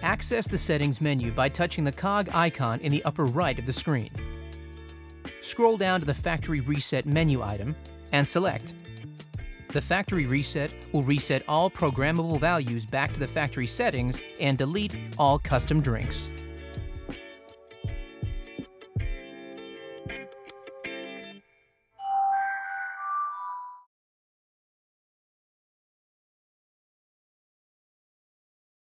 Access the settings menu by touching the cog icon in the upper right of the screen. Scroll down to the Factory Reset menu item and select. The Factory Reset will reset all programmable values back to the factory settings and delete all custom drinks.